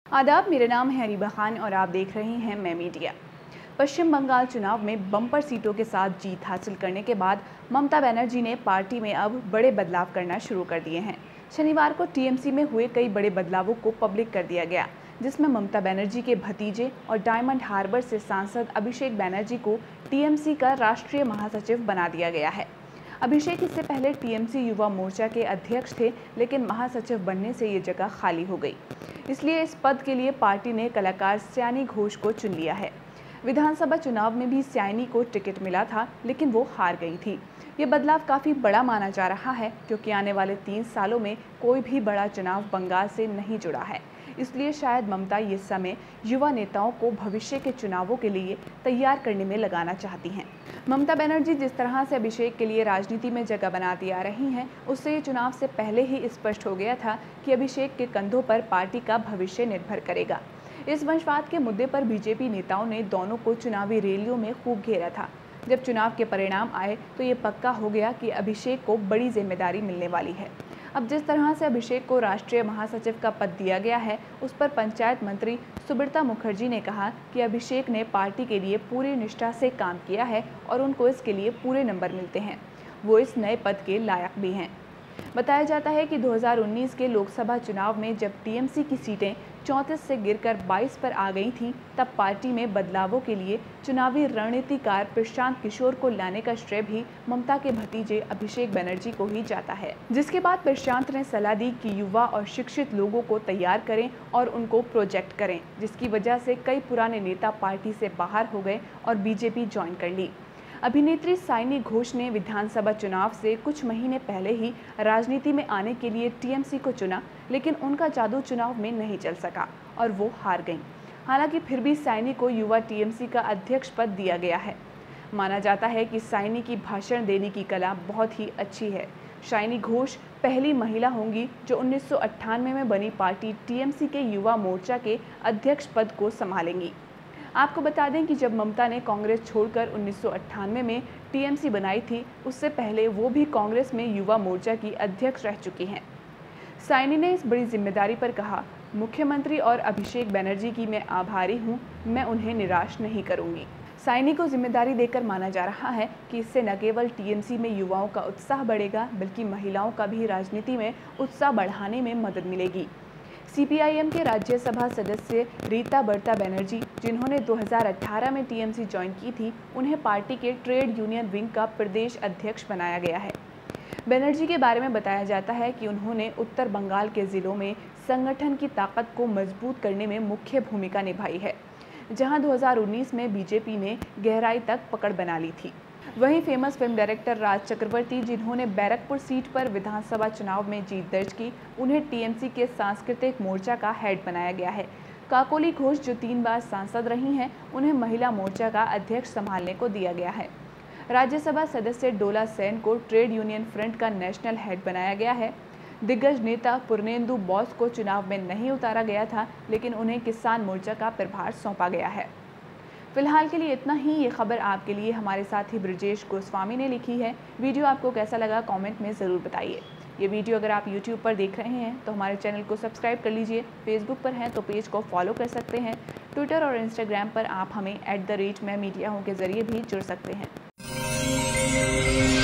आदाब, मेरा नाम है अरीबा खान और आप देख रहे हैं मैं मीडिया। पश्चिम बंगाल चुनाव में बम्पर सीटों के साथ जीत हासिल करने के बाद ममता बनर्जी ने पार्टी में अब बड़े बदलाव करना शुरू कर दिए हैं। शनिवार को टीएमसी में हुए कई बड़े बदलावों को पब्लिक कर दिया गया, जिसमें ममता बनर्जी के भतीजे और डायमंड हार्बर से सांसद अभिषेक बनर्जी को टीएमसी का राष्ट्रीय महासचिव बना दिया गया है। अभिषेक इससे पहले टीएमसी युवा मोर्चा के अध्यक्ष थे, लेकिन महासचिव बनने से ये जगह खाली हो गई। इसलिए इस पद के लिए पार्टी ने कलाकार सयानी घोष को चुन लिया है। विधानसभा चुनाव में भी सयानी को टिकट मिला था, लेकिन वो हार गई थी। ये बदलाव काफ़ी बड़ा माना जा रहा है, क्योंकि आने वाले 3 सालों में कोई भी बड़ा चुनाव बंगाल से नहीं जुड़ा है। इसलिए शायद ममता ये समय युवा नेताओं को भविष्य के चुनावों के लिए तैयार करने में लगाना चाहती हैं। ममता बनर्जी जिस तरह से अभिषेक के लिए राजनीति में जगह बनाती आ रही हैं, उससे ये चुनाव से पहले ही स्पष्ट हो गया था कि अभिषेक के कंधों पर पार्टी का भविष्य निर्भर करेगा। इस वंशवाद के मुद्दे पर बीजेपी नेताओं ने दोनों को चुनावी रैलियों में खूब घेरा था। जब चुनाव के परिणाम आए तो ये पक्का हो गया कि अभिषेक को बड़ी जिम्मेदारी मिलने वाली है। अब जिस तरह से अभिषेक को राष्ट्रीय महासचिव का पद दिया गया है, उस पर पंचायत मंत्री सुब्रता मुखर्जी ने कहा कि अभिषेक ने पार्टी के लिए पूरी निष्ठा से काम किया है और उनको इसके लिए पूरे नंबर मिलते हैं। वो इस नए पद के लायक भी हैं। बताया जाता है कि 2019 के लोकसभा चुनाव में जब टीएमसी की सीटें 34 से गिरकर 22 पर आ गई थीं, तब पार्टी में बदलावों के लिए चुनावी रणनीतिकार प्रशांत किशोर को लाने का श्रेय भी ममता के भतीजे अभिषेक बनर्जी को ही जाता है। जिसके बाद प्रशांत ने सलाह दी कि युवा और शिक्षित लोगों को तैयार करें और उनको प्रोजेक्ट करें, जिसकी वजह से कई पुराने नेता पार्टी से बाहर हो गए और बीजेपी ज्वाइन कर ली। अभिनेत्री सयानी घोष ने विधानसभा चुनाव से कुछ महीने पहले ही राजनीति में आने के लिए टीएमसी को चुना, लेकिन उनका जादू चुनाव में नहीं चल सका और वो हार गईं। हालांकि फिर भी सयानी को युवा टीएमसी का अध्यक्ष पद दिया गया है। माना जाता है कि सयानी की भाषण देने की कला बहुत ही अच्छी है। सयानी घोष पहली महिला होंगी जो 1998 में बनी पार्टी टीएमसी के युवा मोर्चा के अध्यक्ष पद को संभालेंगी। आपको बता दें कि जब ममता ने कांग्रेस छोड़कर 1998 में टीएमसी बनाई थी, उससे पहले वो भी कांग्रेस में युवा मोर्चा की अध्यक्ष रह चुकी हैं। सयानी ने इस बड़ी जिम्मेदारी पर कहा, मुख्यमंत्री और अभिषेक बनर्जी की मैं आभारी हूं, मैं उन्हें निराश नहीं करूंगी। सयानी को जिम्मेदारी देकर माना जा रहा है कि इससे न केवल टीएमसी में युवाओं का उत्साह बढ़ेगा, बल्कि महिलाओं का भी राजनीति में उत्साह बढ़ाने में मदद मिलेगी। सीपीआईएम के राज्यसभा सदस्य रीता बर्ता बनर्जी, जिन्होंने 2018 में टीएमसी ज्वाइन की थी, उन्हें पार्टी के ट्रेड यूनियन विंग का प्रदेश अध्यक्ष बनाया गया है। बनर्जी के बारे में बताया जाता है कि उन्होंने उत्तर बंगाल के जिलों में संगठन की ताकत को मजबूत करने में मुख्य भूमिका निभाई है, जहां 2019 में बीजेपी ने गहराई तक पकड़ बना ली थी। वहीं famous film director Raj Chakraborty, जिन्होंने बैरकपुर सीट पर विधानसभा चुनाव में जीत दर्ज की, उन्हें टीएमसी के सांस्कृतिक मोर्चा का हेड बनाया गया है। काकोली घोष, जो 3 बार सांसद रही हैं, उन्हें महिला मोर्चा का अध्यक्ष संभालने को दिया गया है। राज्यसभा सदस्य डोला सेन को ट्रेड यूनियन फ्रंट का नेशनल हेड बनाया गया है। दिग्गज नेता पूर्णेंदु बोस को चुनाव में नहीं उतारा गया था, लेकिन उन्हें किसान मोर्चा का प्रभार सौंपा गया है। फिलहाल के लिए इतना ही। ये खबर आपके लिए हमारे साथी ब्रजेश गोस्वामी ने लिखी है। वीडियो आपको कैसा लगा कमेंट में ज़रूर बताइए। ये वीडियो अगर आप YouTube पर देख रहे हैं तो हमारे चैनल को सब्सक्राइब कर लीजिए। फेसबुक पर हैं तो पेज को फॉलो कर सकते हैं। ट्विटर और इंस्टाग्राम पर आप हमें @मैं मीडिया हूँ के ज़रिए भी जुड़ सकते हैं।